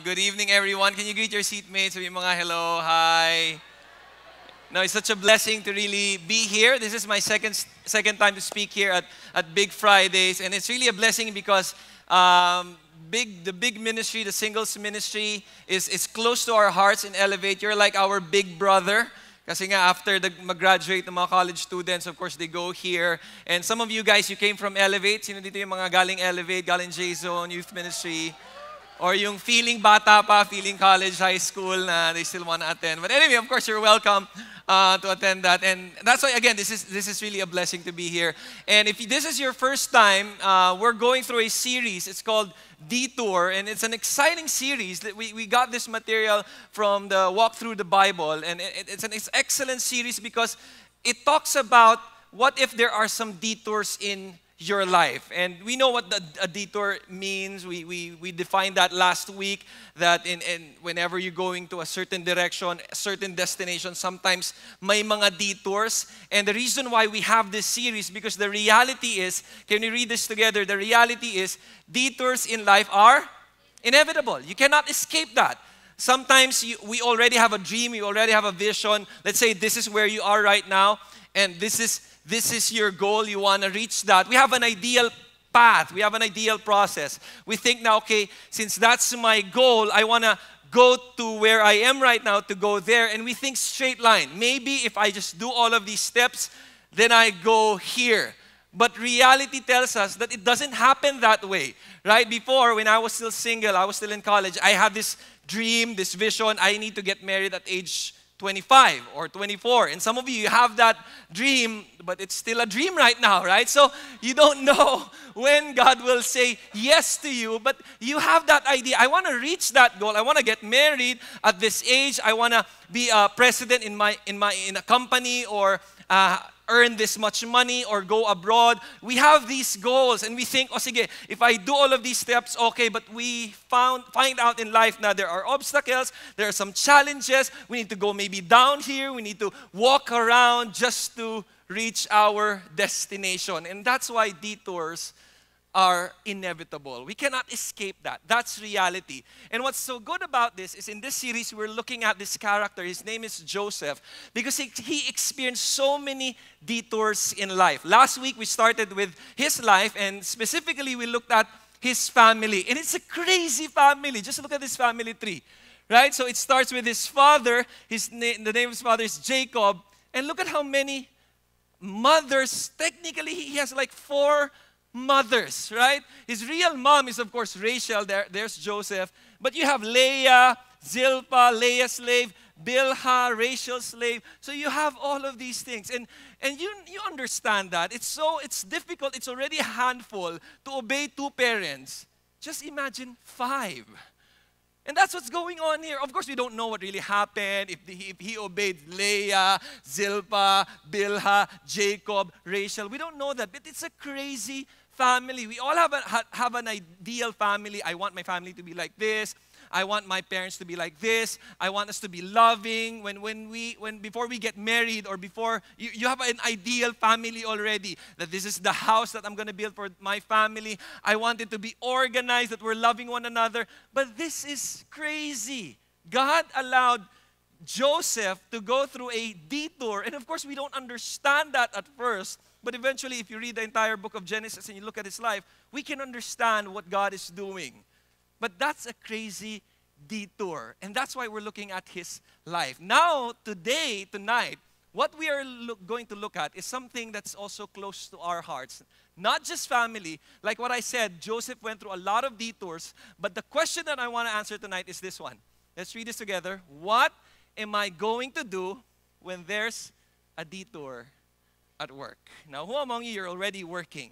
Good evening, everyone. Can you greet your seatmates? Sabi mga hello, hi. No, it's such a blessing to really be here. This is my second time to speak here at Big Fridays, and it's really a blessing because the big ministry, the singles ministry, is close to our hearts in Elevate. You're like our big brother. Kasi nga after mag-graduate ng mga college students, of course, they go here. And some of you guys, you came from Elevate. Sino dito yung mga galing Elevate, galing J-Zone, Youth Ministry? Or yung feeling bata pa, feeling college, high school na they still want to attend. But anyway, of course, you're welcome to attend that. And that's why, again, this is really a blessing to be here. And if this is your first time, we're going through a series. It's called DETOUR, and it's an exciting series. That we got this material from the Walk Through the Bible. And it's an excellent series because it talks about what if there are some detours in your life. And we know what a detour means. We defined that last week, that in whenever you're going to a certain direction, a certain destination, sometimes may mga detours. And the reason why we have this series, because the reality is, can we read this together? The reality is, detours in life are inevitable. You cannot escape that. Sometimes we already have a dream, we already have a vision. Let's say this is where you are right now, and this is your goal, you want to reach that. We have an ideal path, we have an ideal process. We think now, okay, since that's my goal, I want to go to where I am right now to go there. And we think straight line. Maybe if I just do all of these steps, then I go here. But reality tells us that it doesn't happen that way, right? Before, when I was still single, I was still in college, I had this dream, this vision, I need to get married at age 25 or 24. And some of you have that dream, but it's still a dream right now, right? So you don't know when God will say yes to you, but you have that idea. I want to reach that goal. I want to get married at this age. I want to be a president in a company, or earn this much money, or go abroad. We have these goals and we think, oh sige, if I do all of these steps, okay, but we find out in life now there are obstacles, there are some challenges, we need to go maybe down here, we need to walk around just to reach our destination. And that's why detours are inevitable. We cannot escape that. That's reality. And what's so good about this is in this series, we're looking at this character. His name is Joseph, because he experienced so many detours in life. Last week, we started with his life, and specifically, we looked at his family. And it's a crazy family. Just look at this family tree, right? So it starts with his father. The name of his father is Jacob. And look at how many mothers. Technically, he has like 4 mothers, right? His real mom is, of course, Rachel. There's Joseph. But you have Leah, Zilpah, Leah's slave, Bilhah, Rachel's slave. So you have all of these things. And you understand that. It's difficult. It's already a handful to obey 2 parents. Just imagine 5. And that's what's going on here. Of course, we don't know what really happened, if he obeyed Leah, Zilpah, Bilhah, Jacob, Rachel. We don't know that, but it's a crazy family. We all have an ideal family. I want my family to be like this. I want my parents to be like this. I want us to be loving. Before we get married, or before you have an ideal family already, that this is the house that I'm going to build for my family. I want it to be organized, that we're loving one another. But this is crazy. God allowed Joseph to go through a detour. And of course, we don't understand that at first. But eventually, if you read the entire book of Genesis and you look at his life, we can understand what God is doing. But that's a crazy detour. And that's why we're looking at his life. Now, tonight, what we are going to look at is something that's also close to our hearts. Not just family. Like what I said, Joseph went through a lot of detours. But the question that I want to answer tonight is this one. Let's read this together. What am I going to do when there's a detour at work? Now, who among you are already working?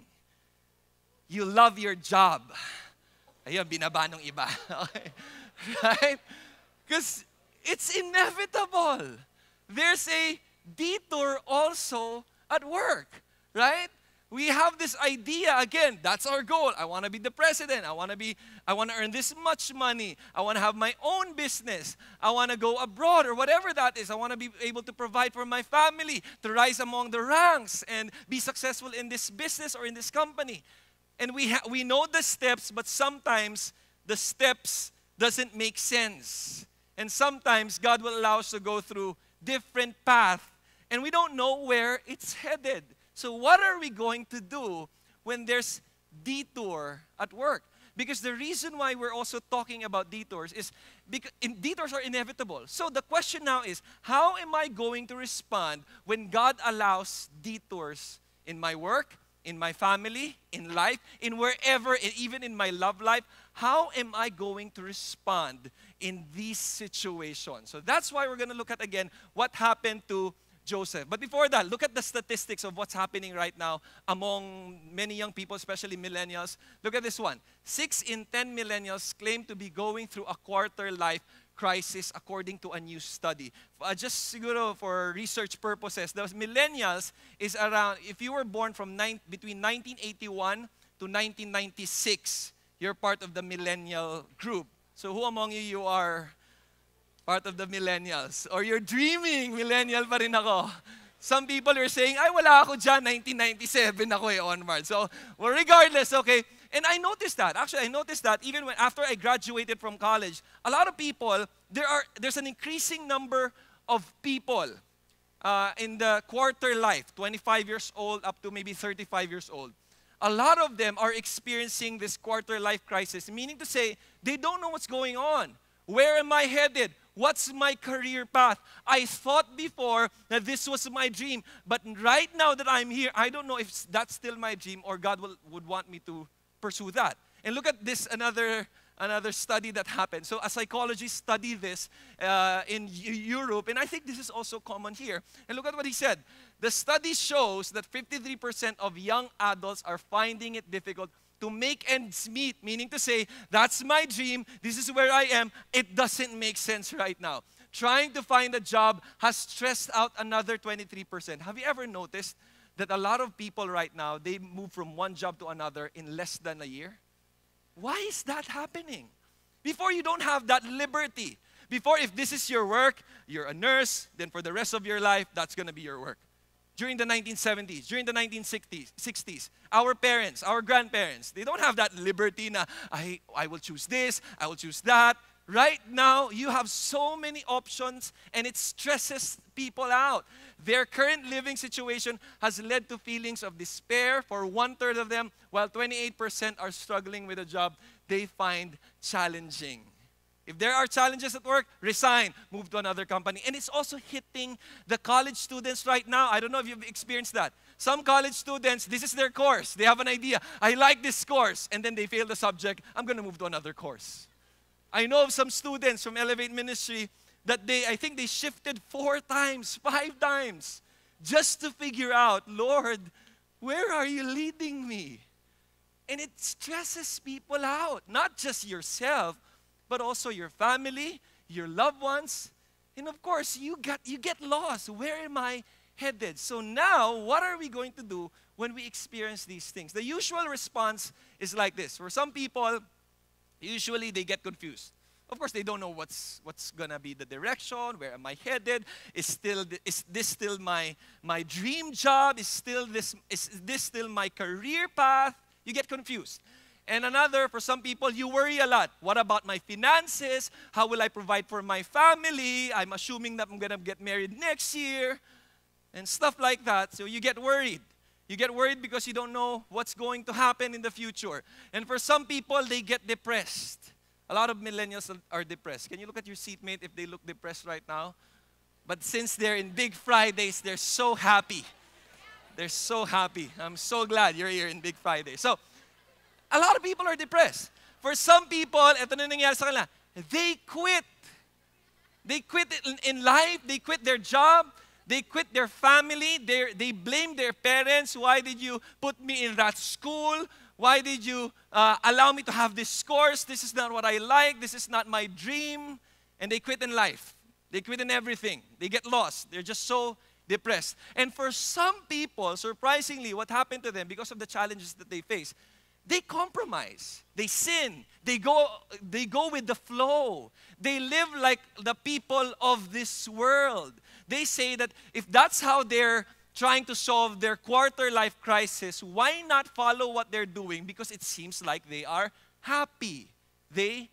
You love your job. Ayun, binaba nung iba. Okay. Right? Because it's inevitable. There's a detour also at work. Right? We have this idea, again, that's our goal. I want to be the president. I want to earn this much money. I want to have my own business. I want to go abroad, or whatever that is. I want to be able to provide for my family, to rise among the ranks and be successful in this business or in this company. And we know the steps, but sometimes the steps doesn't make sense. And sometimes God will allow us to go through different paths, and we don't know where it's headed. So what are we going to do when there's detour at work? Because the reason why we're also talking about detours is because detours are inevitable. So the question now is, how am I going to respond when God allows detours in my work, in my family, in life, in wherever, even in my love life? How am I going to respond in these situations? So that's why we're going to look at again what happened to Joseph. But before that, look at the statistics of what's happening right now among many young people, especially millennials. Look at this one. 6 in 10 millennials claim to be going through a quarter life crisis according to a new study. Just siguro for research purposes, the millennials is around, if you were born from between 1981 to 1996, you're part of the millennial group. So who among you are part of the millennials? Or you're dreaming, millennial pa rin ako. Some people are saying, ay wala ako dyan, 1997 ako onward. So, well, regardless, okay. And I noticed that. Actually, I noticed that even when after I graduated from college, a lot of people, there's an increasing number of people in the quarter life, 25 years old up to maybe 35 years old. A lot of them are experiencing this quarter life crisis, meaning to say, they don't know what's going on. Where am I headed? What's my career path? I thought before that this was my dream, but right now that I'm here, I don't know if that's still my dream or God would want me to pursue that. And look at this, another study that happened. So a psychologist studied this in Europe, and I think this is also common here. And look at what he said. The study shows that 53% of young adults are finding it difficult to make ends meet, meaning to say, that's my dream, this is where I am, it doesn't make sense right now. Trying to find a job has stressed out another 23%. Have you ever noticed that a lot of people right now, they move from one job to another in less than a year? Why is that happening? Before, you don't have that liberty. Before, if this is your work, you're a nurse, then for the rest of your life, that's going to be your work. During the 1970s, during the 1960s, our parents, our grandparents, they don't have that liberty na, I will choose this, I will choose that. Right now, you have so many options and it stresses people out. Their current living situation has led to feelings of despair for 1/3 of them, while 28% are struggling with a job they find challenging. If there are challenges at work, resign, move to another company. And it's also hitting the college students right now. I don't know if you've experienced that. Some college students, this is their course. They have an idea. I like this course. And then they fail the subject. I'm going to move to another course. I know of some students from Elevate Ministry that I think they shifted 4 times, 5 times, just to figure out, Lord, where are you leading me? And it stresses people out, not just yourself, but also your family, your loved ones. And of course, you get lost. Where am I headed? So now, what are we going to do when we experience these things? The usual response is like this. For some people, usually they get confused. Of course, they don't know what's going to be the direction. Where am I headed? Is this still my dream job? Is this still my career path? You get confused. And another, for some people, you worry a lot. What about my finances? How will I provide for my family? I'm assuming that I'm going to get married next year. And stuff like that. So you get worried. You get worried because you don't know what's going to happen in the future. And for some people, they get depressed. A lot of millennials are depressed. Can you look at your seatmate if they look depressed right now? But since they're in Big Fridays, they're so happy. They're so happy. I'm so glad you're here in Big Friday. So, a lot of people are depressed. For some people, ito na nangyari sa kanila, they quit. They quit in life. They quit their job. They quit their family. They blame their parents. Why did you put me in that school? Why did you allow me to have this course? This is not what I like. This is not my dream. And they quit in life. They quit in everything. They get lost. They're just so depressed. And for some people, surprisingly, what happened to them because of the challenges that they face, they compromise. They sin. They go with the flow. They live like the people of this world. They say that if that's how they're trying to solve their quarter life crisis, why not follow what they're doing? Because it seems like they are happy. They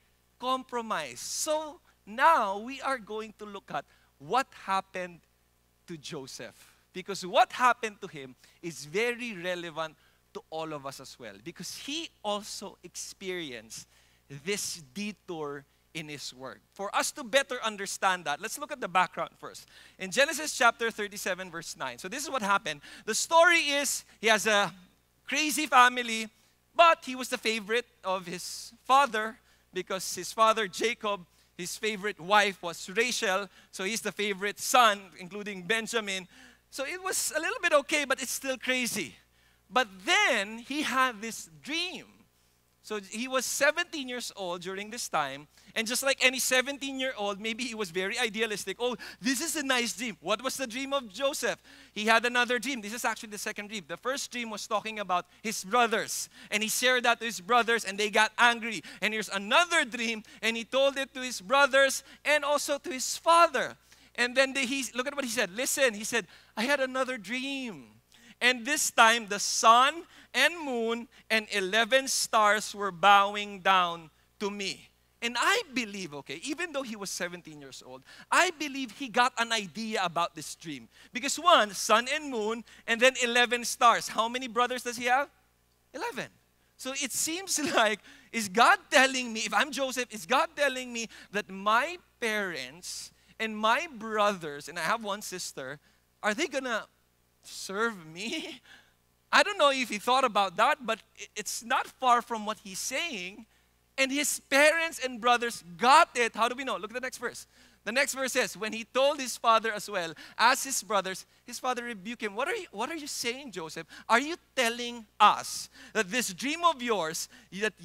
compromise. So now we are going to look at what happened to Joseph. Because what happened to him is very relevant to all of us as well. Because he also experienced this detour in his work. For us to better understand that, let's look at the background first. In Genesis chapter 37, verse 9. So this is what happened. The story is, he has a crazy family, but he was the favorite of his father because his father, Jacob, his favorite wife was Rachel. So he's the favorite son, including Benjamin. So it was a little bit okay, but it's still crazy. But then he had this dream. So he was 17 years old during this time. And just like any 17-year-old, maybe he was very idealistic. Oh, this is a nice dream. What was the dream of Joseph? He had another dream. This is actually the second dream. The first dream was talking about his brothers. And he shared that to his brothers and they got angry. And here's another dream and he told it to his brothers and also to his father. And then look at what he said. Listen, he said, I had another dream. And this time the sun and moon and 11 stars were bowing down to me. And I believe, okay, even though he was 17 years old, I believe he got an idea about this dream. Because one, sun and moon, and then 11 stars. How many brothers does he have? 11. So it seems like, is God telling me, if I'm Joseph, is God telling me that my parents and my brothers, and I have one sister, are they gonna serve me? I don't know if he thought about that, but it's not far from what he's saying. And his parents and brothers got it. How do we know? Look at the next verse. The next verse says, when he told his father as well as his brothers, his father rebuked him. What are you saying, Joseph? Are you telling us that this dream of yours, that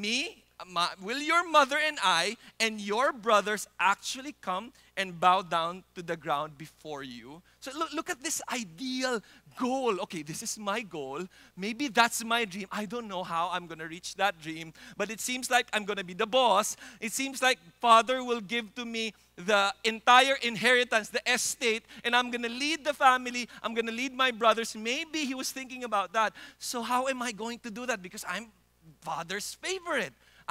will your mother and I and your brothers actually come and bow down to the ground before you? So look at this ideal goal. Okay, this is my goal. Maybe that's my dream. I don't know how I'm going to reach that dream, but it seems like I'm going to be the boss. It seems like Father will give to me the entire inheritance, the estate, and I'm going to lead the family. I'm going to lead my brothers. Maybe he was thinking about that. So how am I going to do that? Because I'm Father's favorite.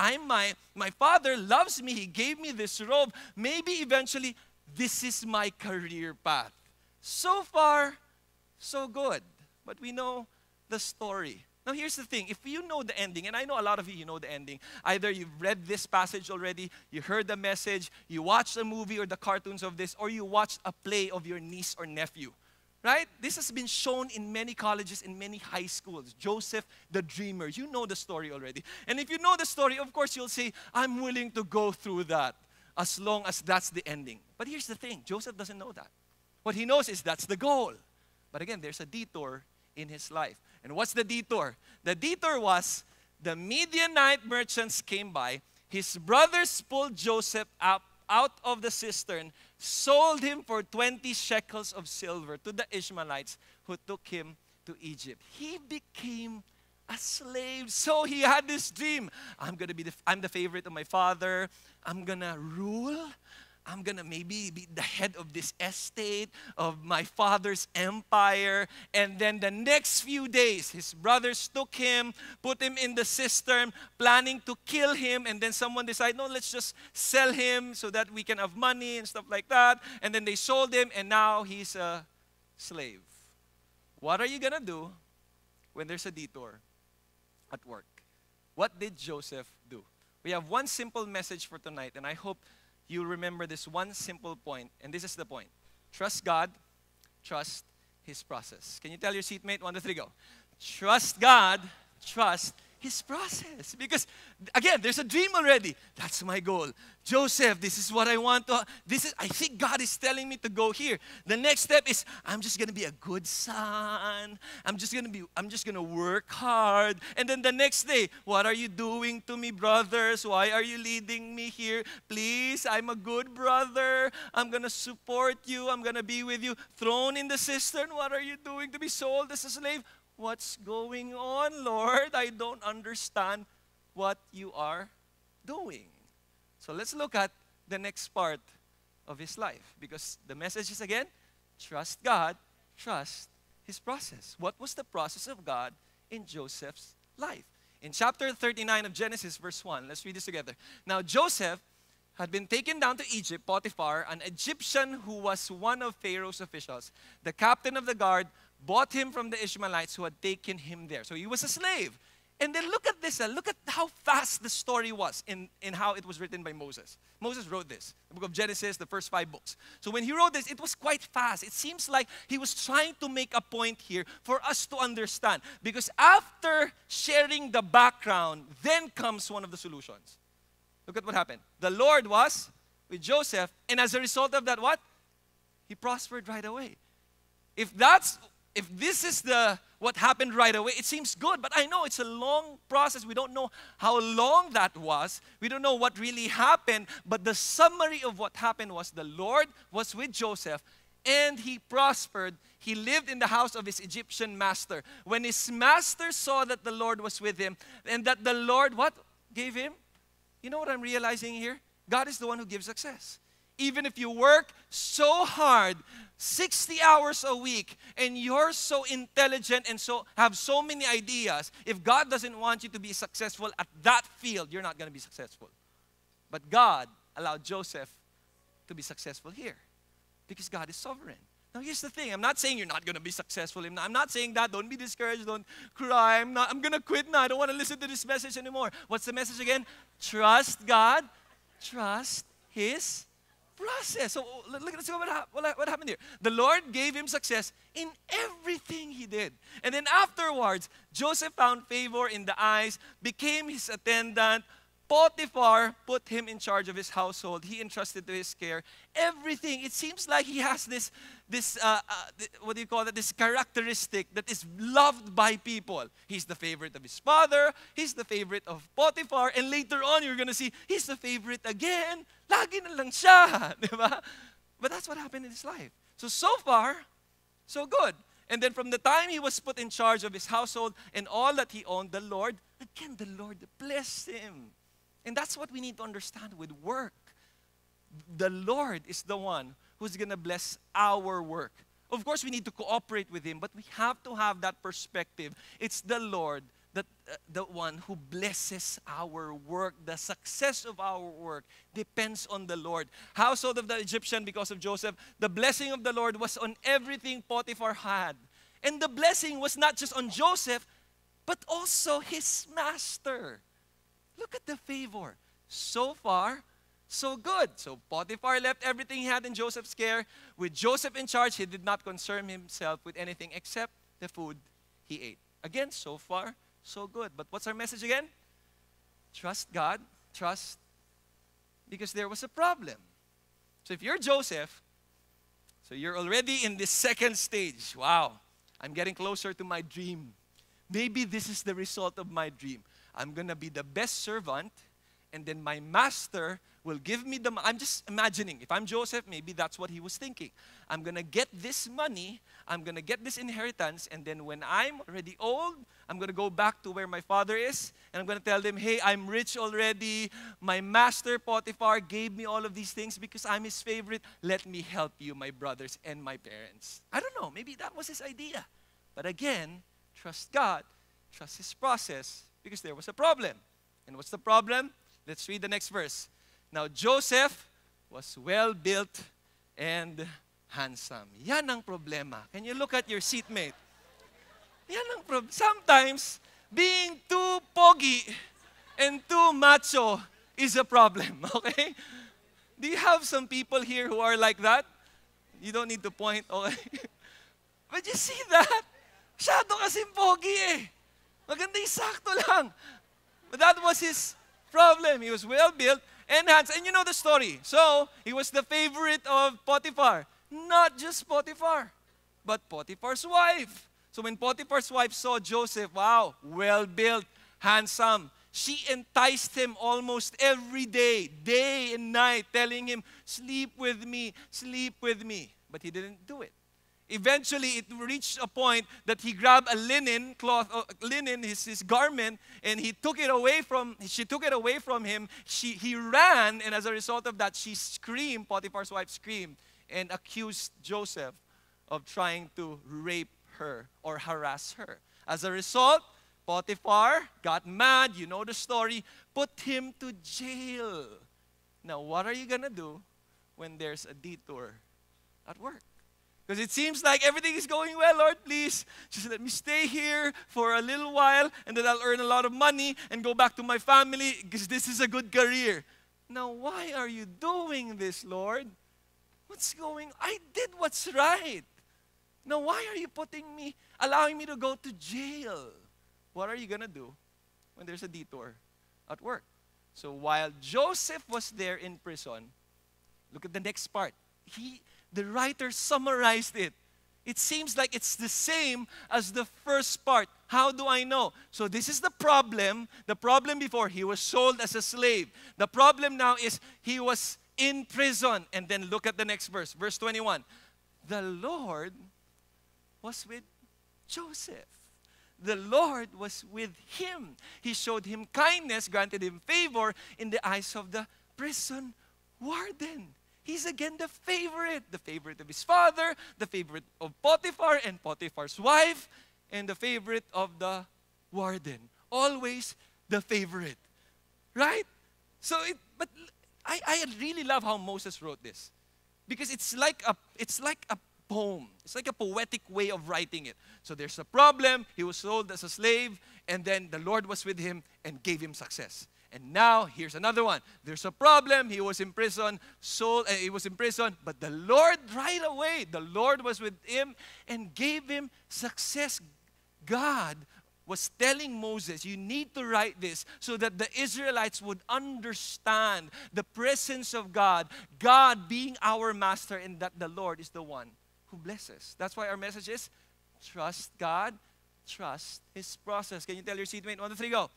My father loves me. He gave me this robe. Maybe eventually this is my career path. So far, so good. But we know the story. Now here's the thing. If you know the ending, and I know a lot of you know the ending. Either you've read this passage already, you heard the message, you watched a movie or the cartoons of this, or you watched a play of your niece or nephew. Right? This has been shown in many colleges, in many high schools. Joseph the Dreamer. You know the story already. And if you know the story, of course you'll say, I'm willing to go through that as long as that's the ending. But here's the thing. Joseph doesn't know that. What he knows is that's the goal. But again, there's a detour in his life. And what's the detour? The detour was the Midianite merchants came by. His brothers pulled Joseph up out of the cistern, sold him for 20 shekels of silver to the Ishmaelites who took him to Egypt. He became a slave. So he had this dream. I'm the favorite of my father. I'm gonna rule. I'm gonna maybe be the head of this estate, of my father's empire. And then the next few days, his brothers took him, put him in the cistern, planning to kill him. And then someone decided, no, let's just sell him so that we can have money and stuff like that. And then they sold him, and now he's a slave. What are you gonna do when there's a detour at work? What did Joseph do? We have one simple message for tonight, and I hope you'll remember this one simple point, and this is the point. Trust God, trust His process. Can you tell your seatmate, 1, 2, 3, go. Trust God, trust His process. Because, again, there's a dream already. That's my goal. Joseph, this is what I want to, I think God is telling me to go here. The next step is, I'm just going to be a good son. I'm just going to work hard. And then the next day, what are you doing to me, brothers? Why are you leading me here? Please, I'm a good brother. I'm going to support you. I'm going to be with you. Thrown in the cistern, what are you doing to be sold as a slave? What's going on, Lord? I don't understand what you are doing. So let's look at the next part of his life. Because the message is again, trust God, trust His process. What was the process of God in Joseph's life? In chapter 39 of Genesis, verse 1, let's read this together. Now Joseph had been taken down to Egypt. Potiphar, an Egyptian who was one of Pharaoh's officials, the captain of the guard, bought him from the Ishmaelites who had taken him there. So he was a slave. And then look at this. Look at how fast the story was in how it was written by Moses. Moses wrote this, the book of Genesis, the first 5 books. So when he wrote this, it was quite fast. It seems like he was trying to make a point here for us to understand. Because after sharing the background, then comes one of the solutions. Look at what happened. The Lord was with Joseph, and as a result of that, what? He prospered right away. If this is what happened right away, it seems good, but I know it's a long process. We don't know how long that was. We don't know what really happened, but the summary of what happened was the Lord was with Joseph, and he prospered. He lived in the house of his Egyptian master. When his master saw that the Lord was with him, and that the Lord, what? Gave him? You know what I'm realizing here? God is the one who gives success. Even if you work so hard, 60 hours a week, and you're so intelligent and so have so many ideas, if God doesn't want you to be successful at that field, you're not going to be successful. But God allowed Joseph to be successful here because God is sovereign. Now here's the thing. I'm not saying you're not going to be successful. I'm not saying that. Don't be discouraged. Don't cry. I'm going to quit now. I don't want to listen to this message anymore. What's the message again? Trust God. Trust His process. So let's see what happened here. The Lord gave him success in everything he did. And then afterwards, Joseph found favor in the eyes, became his attendant. Potiphar put him in charge of his household. He entrusted to his care everything. It seems like he has this what do you call it? This characteristic that is loved by people. He's the favorite of his father. He's the favorite of Potiphar. And later on, you're going to see, he's the favorite again. Lagi na lang siya. Diba? But that's what happened in his life. So far, so good. And then from the time he was put in charge of his household and all that he owned, the Lord blessed him. And that's what we need to understand with work. The Lord is the one who's going to bless our work. Of course, we need to cooperate with Him, but we have to have that perspective. It's the Lord, the one who blesses our work. The success of our work depends on the Lord. Household of the Egyptian, because of Joseph, the blessing of the Lord was on everything Potiphar had. And the blessing was not just on Joseph, but also his master. Look at the favor. So far, so good. So Potiphar left everything he had in Joseph's care. With Joseph in charge, he did not concern himself with anything except the food he ate. Again, so far, so good. But what's our message again? Trust God. Trust. Because there was a problem. So if you're Joseph, so you're already in this second stage. Wow, I'm getting closer to my dream. Maybe this is the result of my dream. I'm going to be the best servant, and then my master will give me the money. I'm just imagining, if I'm Joseph, maybe that's what he was thinking. I'm going to get this money, I'm going to get this inheritance, and then when I'm already old, I'm going to go back to where my father is, and I'm going to tell them, hey, I'm rich already. My master, Potiphar, gave me all of these things because I'm his favorite. Let me help you, my brothers and my parents. I don't know, maybe that was his idea. But again, trust God, trust His process, because there was a problem. And what's the problem? Let's read the next verse. Now, Joseph was well-built and handsome. Yan ang problema. Can you look at your seatmate? Yan ang problem. Sometimes, being too pogi and too macho is a problem, okay? Do you have some people here who are like that? You don't need to point, okay? But you see that? Masyado kasing pogi eh. Maganda yung sakto lang. But that was his problem. He was well-built and handsome. And you know the story. So, he was the favorite of Potiphar. Not just Potiphar, but Potiphar's wife. So when Potiphar's wife saw Joseph, wow, well-built, handsome, she enticed him almost every day and night, telling him, sleep with me, sleep with me. But he didn't do it. Eventually, it reached a point that he grabbed a linen cloth, his garment, and she took it away from him. He ran, and as a result of that, she screamed, Potiphar's wife screamed, and accused Joseph of trying to rape her or harass her. As a result, Potiphar got mad, you know the story, put him to jail. Now, what are you going to do when there's a detour at work? Because it seems like everything is going well. Lord, please, just let me stay here for a little while and then I'll earn a lot of money and go back to my family because this is a good career. Now, why are you doing this, Lord? What's going on? I did what's right. Now, why are you allowing me to go to jail? What are you going to do when there's a detour at work? So while Joseph was there in prison, look at the next part. The writer summarized it. It seems like it's the same as the first part. How do I know? So this is the problem. The problem before, he was sold as a slave. The problem now is he was in prison. And then look at the next verse. Verse 21. The Lord was with Joseph. The Lord was with him. He showed him kindness, granted him favor in the eyes of the prison warden. He's again the favorite of his father, the favorite of Potiphar and Potiphar's wife, and the favorite of the warden. Always the favorite. Right? But I really love how Moses wrote this. Because it's like a poem. It's like a poetic way of writing it. So there's a problem, he was sold as a slave, and then the Lord was with him and gave him success. And now, here's another one. There's a problem. He was in prison, but the Lord right away, the Lord was with him and gave him success. God was telling Moses, you need to write this so that the Israelites would understand the presence of God, God being our master, and that the Lord is the one who blesses. That's why our message is, trust God, trust His process. Can you tell your seatmate, 1, 2, 3, go.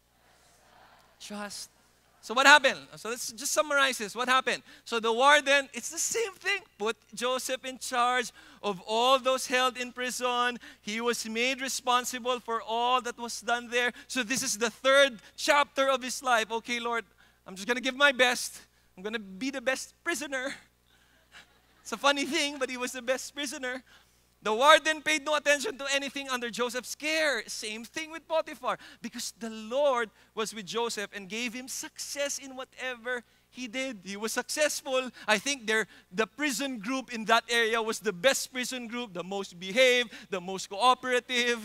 Trust. So what happened? So let's just summarize this. What happened? So the warden, it's the same thing. Put Joseph in charge of all those held in prison. He was made responsible for all that was done there. So this is the 3rd chapter of his life. Okay, Lord, I'm just going to give my best. I'm going to be the best prisoner. It's a funny thing, but he was the best prisoner. The warden paid no attention to anything under Joseph's care. Same thing with Potiphar. Because the Lord was with Joseph and gave him success in whatever he did. He was successful. I think the prison group in that area was the best prison group, the most behaved, the most cooperative.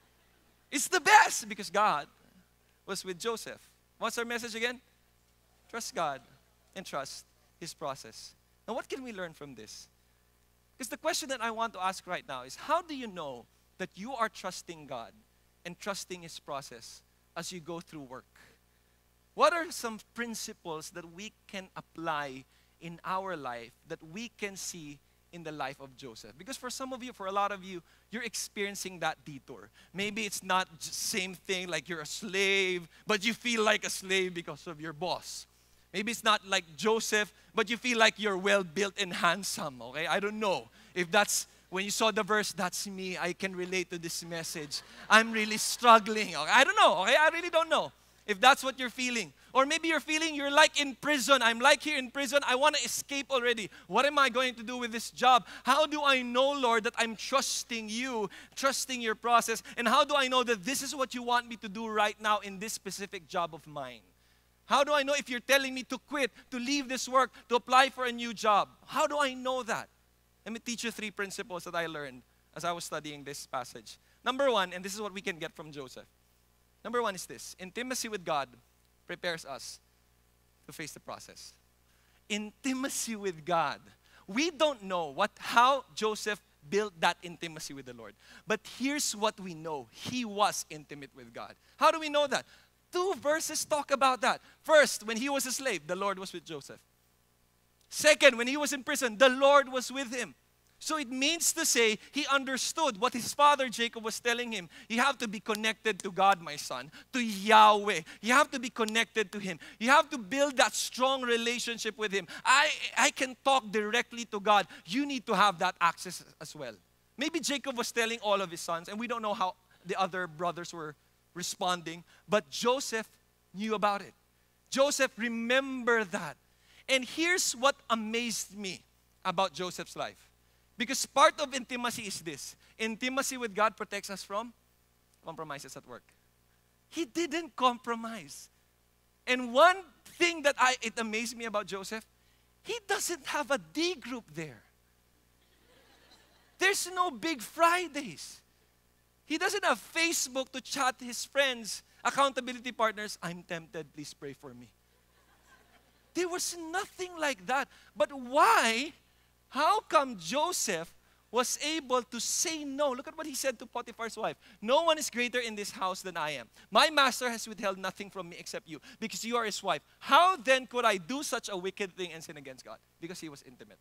It's the best because God was with Joseph. What's our message again? Trust God and trust His process. Now, what can we learn from this? Because the question that I want to ask right now is, how do you know that you are trusting God and trusting His process as you go through work? What are some principles that we can apply in our life that we can see in the life of Joseph? Because for some of you, for a lot of you, you're experiencing that detour. Maybe it's not just same thing like you're a slave, but you feel like a slave because of your boss. Maybe it's not like Joseph, but you feel like you're well-built and handsome, okay? I don't know. If that's, when you saw the verse, that's me. I can relate to this message. I'm really struggling. Okay? I don't know, okay? I really don't know if that's what you're feeling. Or maybe you're feeling you're like in prison. I'm like here in prison. I want to escape already. What am I going to do with this job? How do I know, Lord, that I'm trusting you, trusting your process? And how do I know that this is what you want me to do right now in this specific job of mine? How do I know if you're telling me to quit, to leave this work, to apply for a new job? How do I know that? Let me teach you 3 principles that I learned as I was studying this passage. Number 1, and this is what we can get from Joseph. Number 1 is this: intimacy with God prepares us to face the process. Intimacy with God. We don't know how Joseph built that intimacy with the Lord. But here's what we know. He was intimate with God. How do we know that? 2 verses talk about that. First, when he was a slave, the Lord was with Joseph. Second, when he was in prison, the Lord was with him. So it means to say, he understood what his father Jacob was telling him. You have to be connected to God, my son, to Yahweh. You have to be connected to Him. You have to build that strong relationship with Him. I can talk directly to God. You need to have that access as well. Maybe Jacob was telling all of his sons, and we don't know how the other brothers were responding, but Joseph knew about it. Joseph remembered that. And here's what amazed me about Joseph's life. Because part of intimacy is this: intimacy with God protects us from compromises at work. He didn't compromise. And one thing that it amazed me about Joseph, he doesn't have a D group there. There's no Big Fridays. He doesn't have Facebook to chat his friends, accountability partners. I'm tempted, please pray for me. There was nothing like that. But why? How come Joseph was able to say no? Look at what he said to Potiphar's wife. No one is greater in this house than I am. My master has withheld nothing from me except you, because you are his wife. How then could I do such a wicked thing and sin against God? Because he was intimate.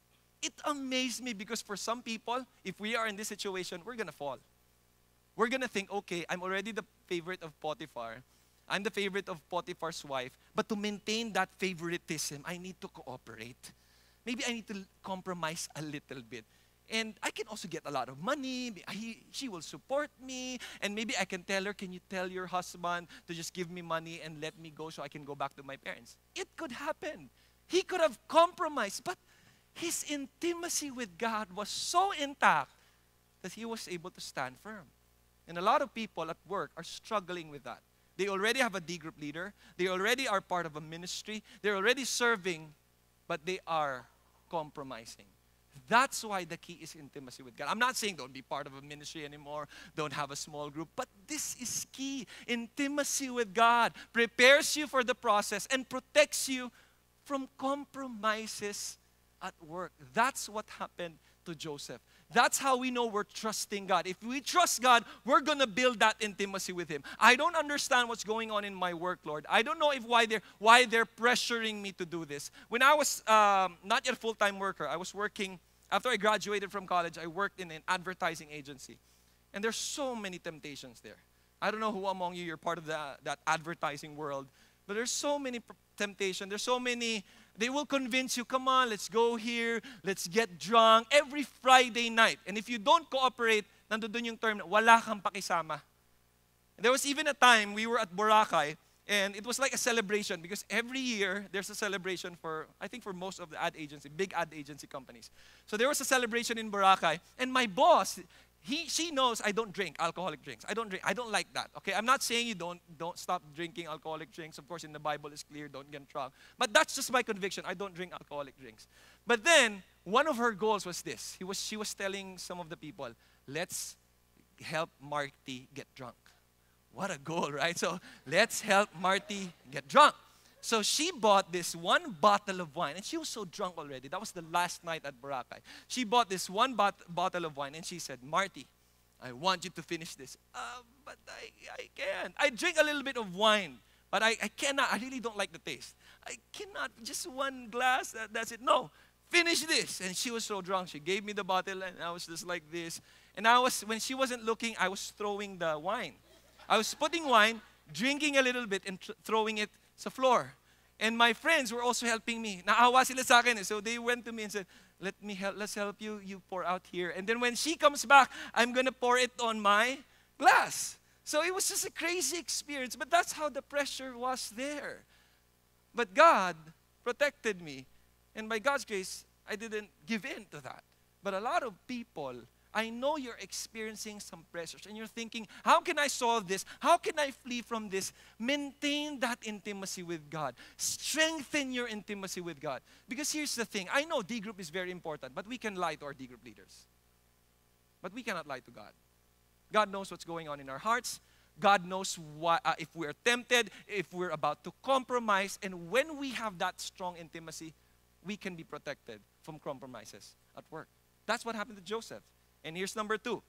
It amazed me, because for some people, if we are in this situation, we're going to fall. We're going to think, okay, I'm already the favorite of Potiphar. I'm the favorite of Potiphar's wife. But to maintain that favoritism, I need to cooperate. Maybe I need to compromise a little bit. And I can also get a lot of money. She will support me. And maybe I can tell her, can you tell your husband to just give me money and let me go so I can go back to my parents? It could happen. He could have compromised. But his intimacy with God was so intact that he was able to stand firm. And a lot of people at work are struggling with that. They already have a D group leader. They already are part of a ministry. They're already serving, but they are compromising. That's why the key is intimacy with God. I'm not saying don't be part of a ministry anymore, don't have a small group, but this is key. Intimacy with God prepares you for the process and protects you from compromises at work. That's what happened to Joseph. That's how we know we're trusting God. If we trust God, we're going to build that intimacy with Him. I don't understand what's going on in my work, Lord. I don't know why they're pressuring me to do this. When I was not yet a full-time worker, I was working, after I graduated from college, I worked in an advertising agency. And there's so many temptations there. I don't know who among you're part of that advertising world, but there's so many temptations. There's so many. They will convince you, come on, let's go here, let's get drunk every Friday night. And if you don't cooperate, nandun yung term, wala kang pakisama. There was even a time we were at Boracay, and it was like a celebration because every year there's a celebration for, I think for most of the big ad agency companies. So there was a celebration in Boracay, and my boss, she knows I don't drink alcoholic drinks. I don't like that. Okay, I'm not saying you don't stop drinking alcoholic drinks. Of course, in the Bible it's clear, don't get drunk. But that's just my conviction. I don't drink alcoholic drinks. But then one of her goals was this. She was telling some of the people, let's help Marty get drunk. What a goal, right? So let's help Marty get drunk. So she bought this one bottle of wine, and she was so drunk already. That was the last night at Boracay. She bought this one bottle of wine, and she said, Marty, I want you to finish this. But I can't. I drink a little bit of wine, but I cannot. I really don't like the taste. I cannot. Just one glass, that's it. No, finish this. And she was so drunk. She gave me the bottle, and I was just like this. And when she wasn't looking, I was throwing the wine. I was putting wine, drinking a little bit, and throwing it sa floor. And my friends were also helping me. Naawa sila sa akin. So they went to me and said, let's help you. You pour out here. And then when she comes back, I'm going to pour it on my glass. So it was just a crazy experience. But that's how the pressure was there. But God protected me. And by God's grace, I didn't give in to that. But a lot of people, I know you're experiencing some pressures and you're thinking, how can I solve this? How can I flee from this? Maintain that intimacy with God. Strengthen your intimacy with God. Because here's the thing. I know D group is very important, but we can lie to our D group leaders. But we cannot lie to God. God knows what's going on in our hearts. God knows if we're tempted, if we're about to compromise. And when we have that strong intimacy, we can be protected from compromises at work. That's what happened to Joseph. And here's number 2.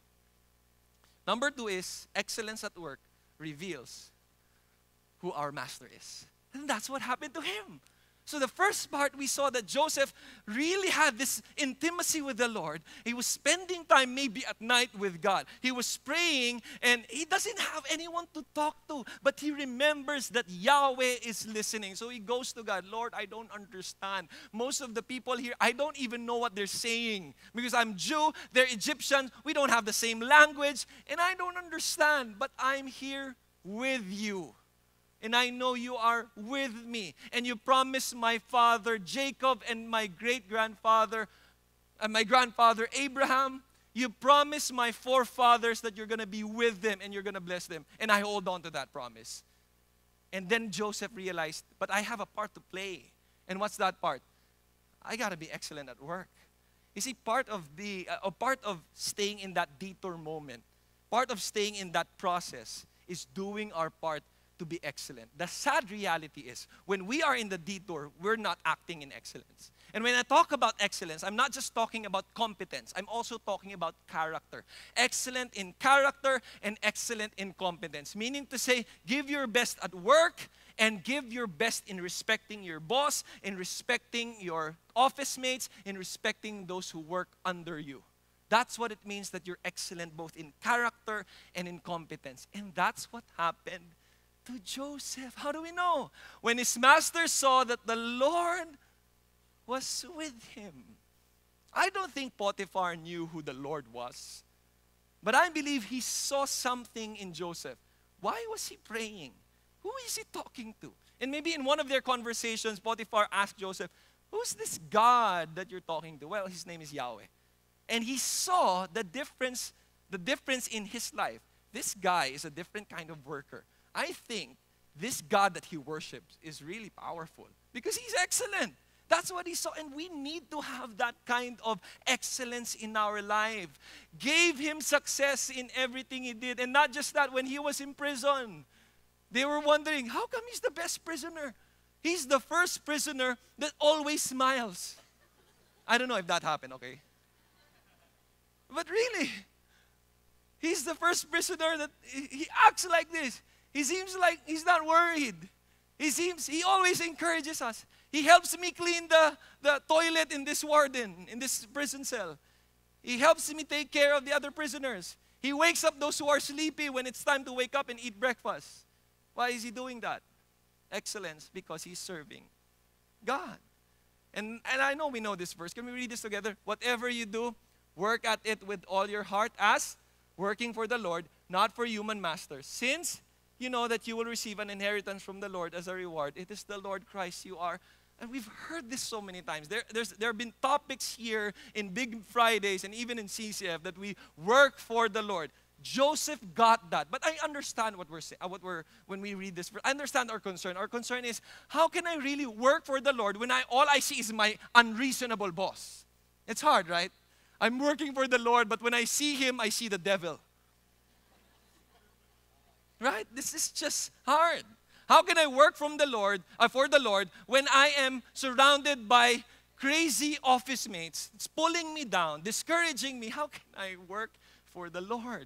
Number 2 is excellence at work reveals who our master is. And that's what happened to him. So the first part, we saw that Joseph really had this intimacy with the Lord. He was spending time maybe at night with God. He was praying, and he doesn't have anyone to talk to, but he remembers that Yahweh is listening. So he goes to God, Lord, I don't understand. Most of the people here, I don't even know what they're saying. Because I'm Jew, they're Egyptian, we don't have the same language, and I don't understand. But I'm here with you. And I know you are with me. And you promised my father Jacob and my great-grandfather, and my grandfather Abraham. You promised my forefathers that you're going to be with them and you're going to bless them. And I hold on to that promise. And then Joseph realized, but I have a part to play. And what's that part? I got to be excellent at work. You see, part of staying in that detour moment, part of staying in that process is doing our part to be excellent. The sad reality is, when we are in the detour, we're not acting in excellence. And when I talk about excellence, I'm not just talking about competence. I'm also talking about character. Excellent in character and excellent in competence. Meaning to say, give your best at work and give your best in respecting your boss, in respecting your office mates, in respecting those who work under you. That's what it means that you're excellent both in character and in competence. And that's what happened to Joseph. How do we know? When his master saw that the Lord was with him. I don't think Potiphar knew who the Lord was. But I believe he saw something in Joseph. Why was he praying? Who is he talking to? And maybe in one of their conversations, Potiphar asked Joseph, who's this God that you're talking to? Well, his name is Yahweh. And he saw the difference in his life. This guy is a different kind of worker. I think this God that he worships is really powerful because he's excellent. That's what he saw. And we need to have that kind of excellence in our life. Gave him success in everything he did. And not just that, when he was in prison, they were wondering, how come he's the best prisoner? He's the first prisoner that always smiles. I don't know if that happened, okay? But really, he's the first prisoner that he acts like this. He seems like he's not worried. He always encourages us. He helps me clean the toilet in this warden, in this prison cell. He helps me take care of the other prisoners. He wakes up those who are sleepy when it's time to wake up and eat breakfast. Why is he doing that? Excellence, because he's serving God. And I know we know this verse. Can we read this together? Whatever you do, work at it with all your heart as working for the Lord, not for human masters. Since you know that you will receive an inheritance from the Lord as a reward. It is the Lord Christ you are. And we've heard this so many times. There have been topics here in Big Fridays and even in CCF that we work for the Lord. Joseph got that. But I understand what we're saying, when we read this. I understand our concern. Our concern is, how can I really work for the Lord when all I see is my unreasonable boss? It's hard, right? I'm working for the Lord, but when I see him, I see the devil. Right? This is just hard. How can I work for the Lord when I am surrounded by crazy office mates? It's pulling me down, discouraging me. How can I work for the Lord?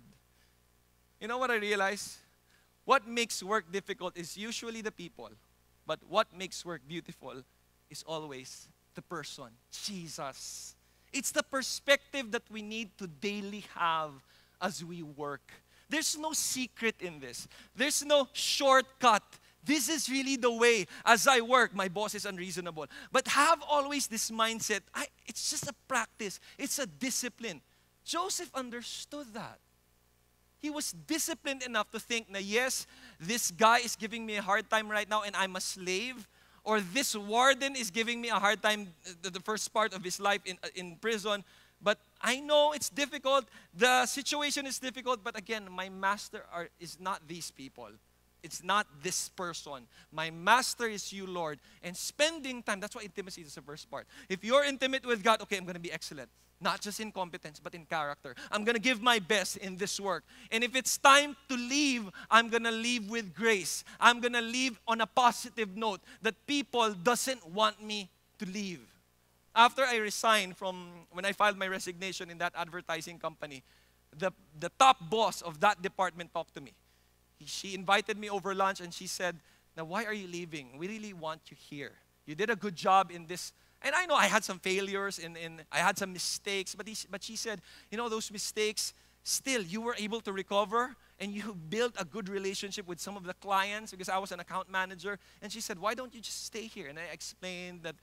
You know what I realize? What makes work difficult is usually the people. But what makes work beautiful is always the person, Jesus. It's the perspective that we need to daily have as we work. There's no secret in this. There's no shortcut. This is really the way. As I work, my boss is unreasonable. But have always this mindset. It's just a practice. It's a discipline. Joseph understood that. He was disciplined enough to think that, yes, this guy is giving me a hard time right now and I'm a slave. Or this warden is giving me a hard time the first part of his life in prison. But I know it's difficult. The situation is difficult. But again, my master is not these people. It's not this person. My master is you, Lord. And spending time, that's why intimacy is the first part. If you're intimate with God, okay, I'm going to be excellent. Not just in competence, but in character. I'm going to give my best in this work. And if it's time to leave, I'm going to leave with grace. I'm going to leave on a positive note that people doesn't want me to leave. After I resigned when I filed my resignation in that advertising company, the top boss of that department talked to me. She invited me over lunch and she said, now why are you leaving? We really want you here. You did a good job in this. And I know I had some failures and I had some mistakes, but she said, you know, those mistakes, still you were able to recover and you built a good relationship with some of the clients because I was an account manager. And she said, why don't you just stay here? And I explained that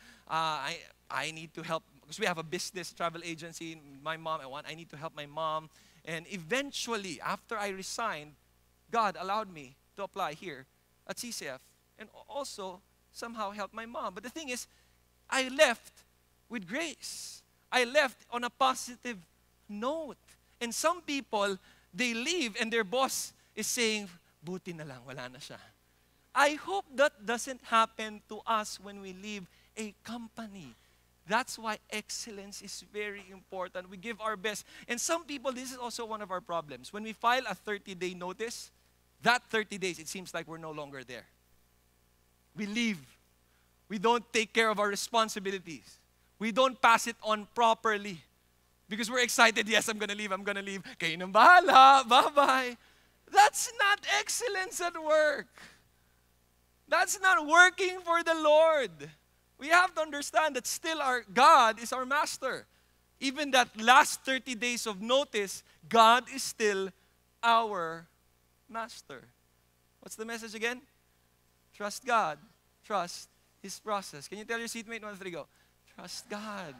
I need to help because we have a business travel agency. My mom, I need to help my mom. And eventually, after I resigned, God allowed me to apply here at CCF and also somehow help my mom. But the thing is, I left with grace. I left on a positive note. And some people, they leave and their boss is saying, buti na lang, wala na siya. I hope that doesn't happen to us when we leave a company. That's why excellence is very important. We give our best. And some people, this is also one of our problems. When we file a 30-day notice, that 30 days, it seems like we're no longer there. We leave. We don't take care of our responsibilities. We don't pass it on properly. Because we're excited, yes, I'm gonna leave. Kayo nang bahala, bye-bye. That's not excellence at work. That's not working for the Lord. We have to understand that still our God is our master. Even that last 30 days of notice, God is still our master. What's the message again? Trust God. Trust His process. Can you tell your seatmate, 1, 2, 3, go? Trust God.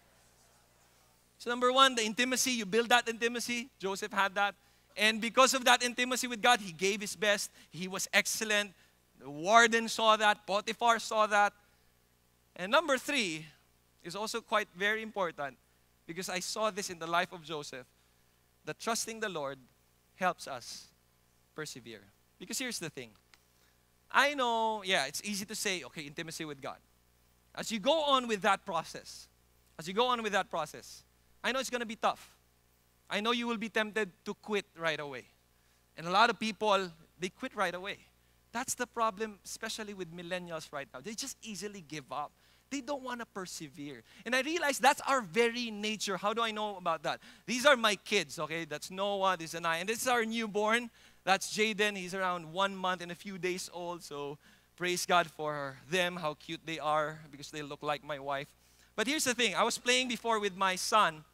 So number one, the intimacy. You build that intimacy. Joseph had that. And because of that intimacy with God, he gave his best. He was excellent. The warden saw that. Potiphar saw that. And number 3 is also quite very important because I saw this in the life of Joseph, that trusting the Lord helps us persevere. Because here's the thing. I know, it's easy to say, okay, intimacy with God. As you go on with that process, I know it's going to be tough. I know you will be tempted to quit right away. And a lot of people, they quit right away. That's the problem, especially with millennials right now. They just easily give up. They don't want to persevere. And I realize that's our very nature. How do I know about that? These are my kids, okay? That's Noah, this is Anaya. And this is our newborn. That's Jaden. He's around 1 month and a few days old. So praise God for them, how cute they are, because they look like my wife. But here's the thing. I was playing before with my son.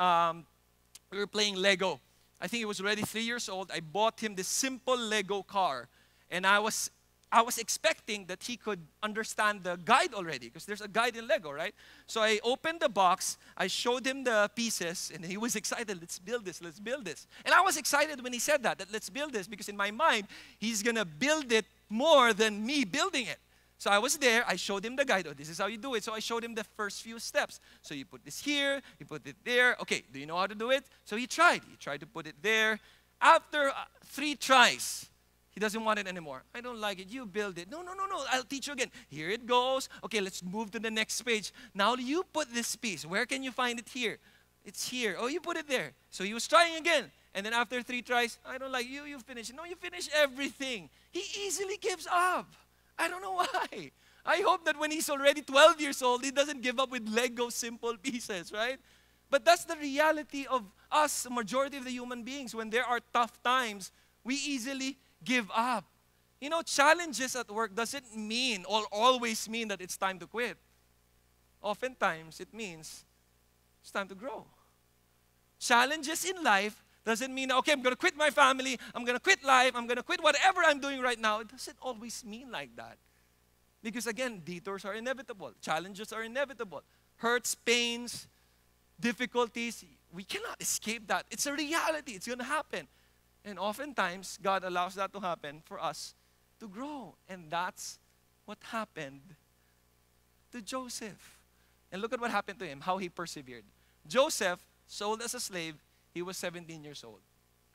We were playing Lego. I think he was already 3 years old. I bought him this simple Lego car. And I was expecting that he could understand the guide already, because there's a guide in Lego, right? So I opened the box, I showed him the pieces, and he was excited. Let's build this. And I was excited when he said that let's build this, because in my mind, he's going to build it more than me building it. So I was there, I showed him the guide. Oh, this is how you do it. So I showed him the first few steps. So you put this here, you put it there. Okay, do you know how to do it? So he tried to put it there. After 3 tries, he doesn't want it anymore. I don't like it. You build it. No. I'll teach you again. Here it goes. Okay, let's move to the next page. Now you put this piece. Where can you find it here? It's here. Oh, you put it there. So he was trying again. And then after 3 tries, I don't like you. You finish. No, you finish everything. He easily gives up. I don't know why. I hope that when he's already 12 years old, he doesn't give up with Lego simple pieces, right? But that's the reality of us, the majority of the human beings. When there are tough times, we easily give up. You know, challenges at work doesn't mean or always mean that it's time to quit. Oftentimes, it means it's time to grow. Challenges in life doesn't mean, okay, I'm going to quit my family, I'm going to quit life, I'm going to quit whatever I'm doing right now. It doesn't always mean like that. Because again, detours are inevitable. Challenges are inevitable. Hurts, pains, difficulties, we cannot escape that. It's a reality. It's going to happen. And oftentimes, God allows that to happen for us to grow. And that's what happened to Joseph. And look at what happened to him, how he persevered. Joseph, sold as a slave, he was 17 years old.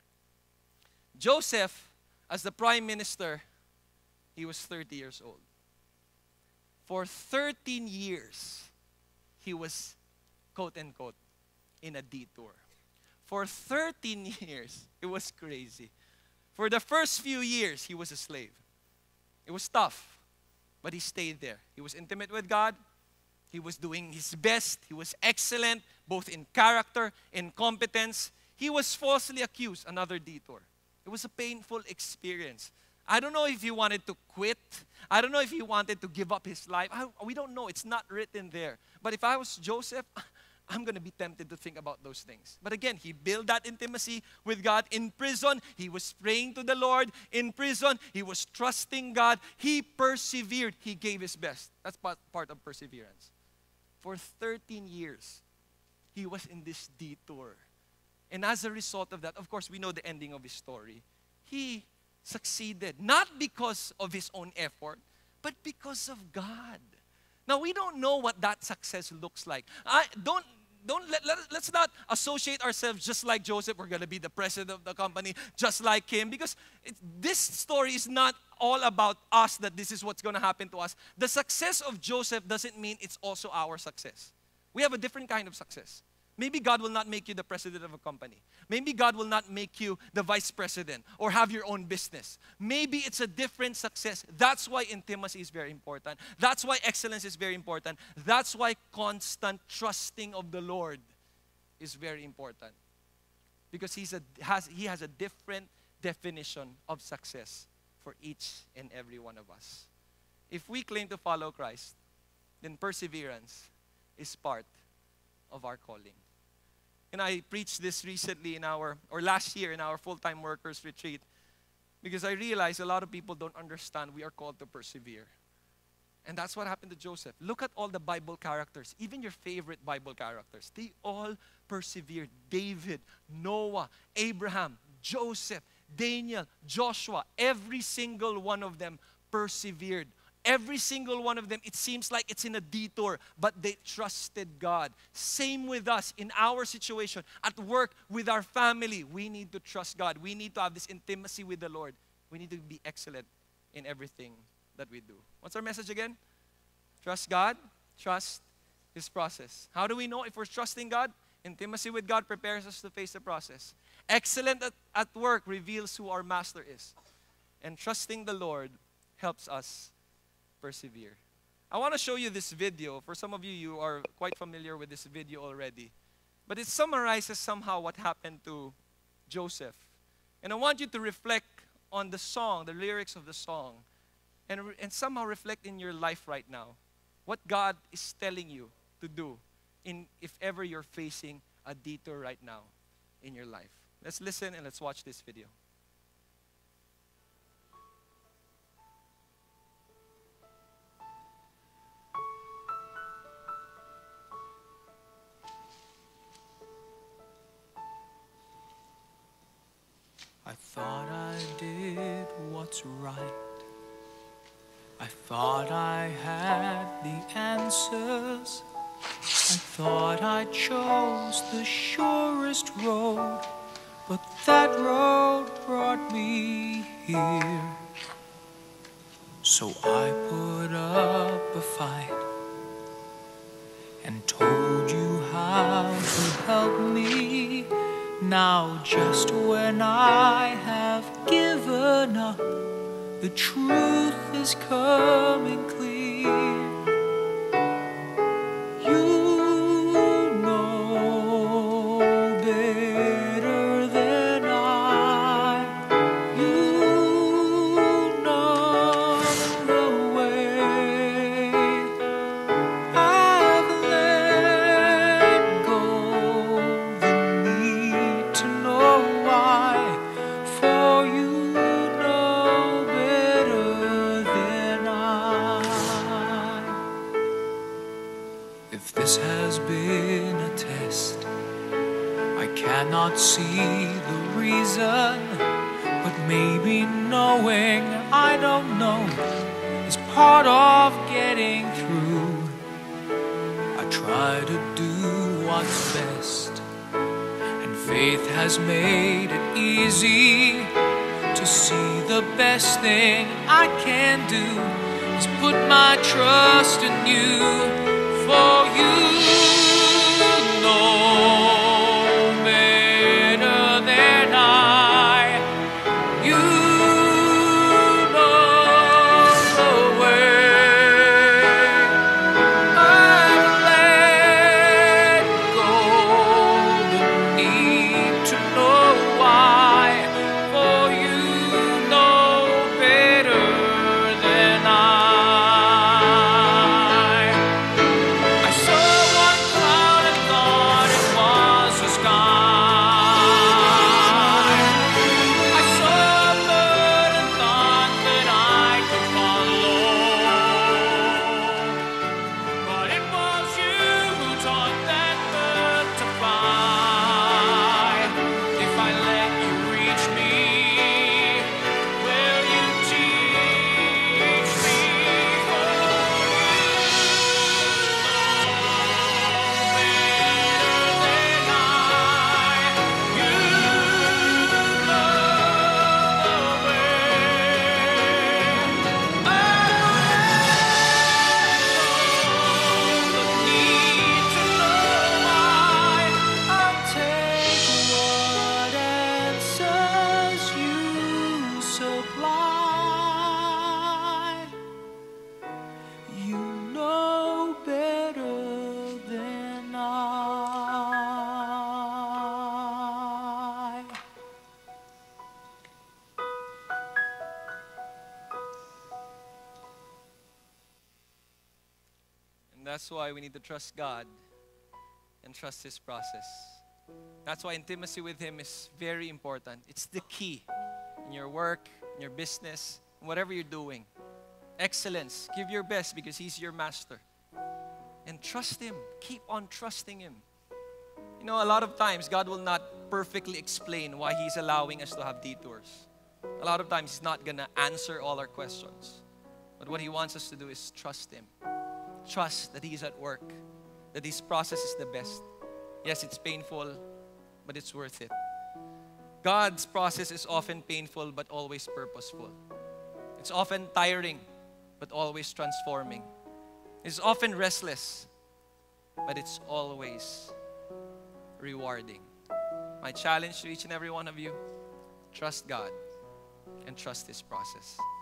Joseph, as the prime minister, he was 30 years old. For 13 years, he was, quote unquote, in a detour. For 13 years, it was crazy. For the first few years, he was a slave. It was tough, but he stayed there. He was intimate with God. He was doing his best. He was excellent, both in character, in competence. He was falsely accused, another detour. It was a painful experience. I don't know if he wanted to quit. I don't know if he wanted to give up his life. We don't know. It's not written there. But if I was Joseph, I'm going to be tempted to think about those things. But again, he built that intimacy with God in prison. He was praying to the Lord in prison. He was trusting God. He persevered. He gave his best. That's part of perseverance. For 13 years, he was in this detour. And as a result of that, of course, we know the ending of his story. He succeeded, not because of his own effort, but because of God. Now, we don't know what that success looks like. let's not associate ourselves just like Joseph. We're going to be the president of the company just like him, because this story is not all about us, that this is what's going to happen to us. The success of Joseph doesn't mean it's also our success. We have a different kind of success. Maybe God will not make you the president of a company. Maybe God will not make you the vice president or have your own business. Maybe it's a different success. That's why intimacy is very important. That's why excellence is very important. That's why constant trusting of the Lord is very important. Because He has a different definition of success for each and every one of us. If we claim to follow Christ, then perseverance is part of our calling. And I preached this recently last year in our full-time workers retreat, because I realized a lot of people don't understand we are called to persevere. And that's what happened to Joseph. Look at all the Bible characters, even your favorite Bible characters. They all persevered. David, Noah, Abraham, Joseph, Daniel, Joshua, every single one of them persevered. Every single one of them, it seems like it's in a detour, but they trusted God. Same with us in our situation, at work, with our family. We need to trust God. We need to have this intimacy with the Lord. We need to be excellent in everything that we do. What's our message again? Trust God, trust His process. How do we know if we're trusting God? Intimacy with God prepares us to face the process. Excellent at work reveals who our master is. And trusting the Lord helps us persevere. I want to show you this video. For some of you, you are quite familiar with this video already. But it summarizes somehow what happened to Joseph. And I want you to reflect on the song, the lyrics of the song, and somehow reflect in your life right now what God is telling you to do if ever you're facing a detour right now in your life. Let's listen and let's watch this video. I thought I did what's right. I thought I had the answers. I thought I chose the surest road, but that road brought me here. So I put up a fight and told you how to help me. Now just when I have given up, the truth is coming clear. You know better than I. You know the way. I've let go the need to know why, for you know better than I. If this has been a test, I cannot see the reason, but maybe knowing I don't know is part of getting through. I try to do what's best, and faith has made it easy to see the best thing I can do is put my trust in you. For you know better than I. You know the way. I've let go the need to know why, for you know better than I. I saw one That's why we need to trust God and trust His process. That's why intimacy with Him is very important. It's the key in your work, in your business, whatever you're doing. Excellence. Give your best because He's your master. And trust Him. Keep on trusting Him. You know, a lot of times God will not perfectly explain why He's allowing us to have detours. A lot of times He's not going to answer all our questions. But what He wants us to do is trust Him. Trust that He is at work, that His process is the best. Yes, it's painful, but it's worth it. God's process is often painful, but always purposeful. It's often tiring, but always transforming. It's often restless, but it's always rewarding. My challenge to each and every one of you, trust God and trust His process.